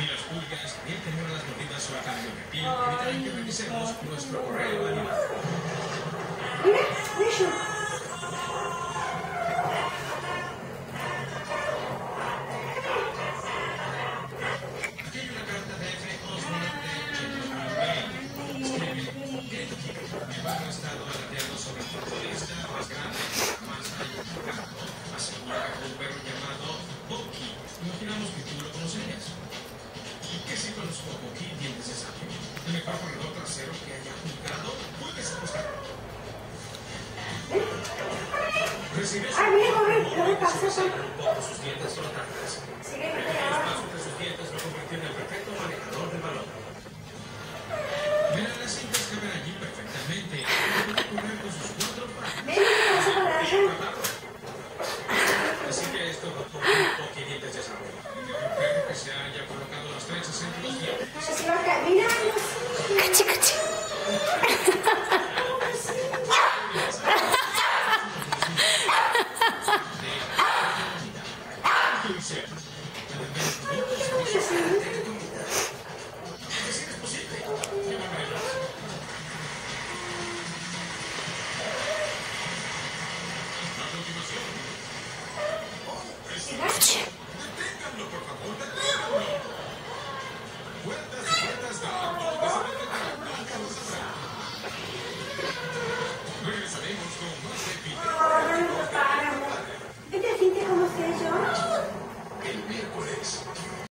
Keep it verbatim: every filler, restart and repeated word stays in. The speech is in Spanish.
Ni las pulgas, ni el temor a las mordidas o a cambio de piel evitarán que revisemos nuestro correo animal. Mira, eso. Aquí hay una carta de F. Osborne de James Wayne. Escribe: mi barrio ha estado alateando sobre el futbolista más grande que jamás haya jugado. Asegura que un perro llamado Bucky. Imaginamos que tú lo conocerías. ¿Qué si conozco a Bucky, dientes de sabio? El mejor corredor trasero que haya jugado. Puedes apostar. ¿Recibes? Ah, mira, a ver, ¿qué me pasa? Sus dientes son ataques. Sí, me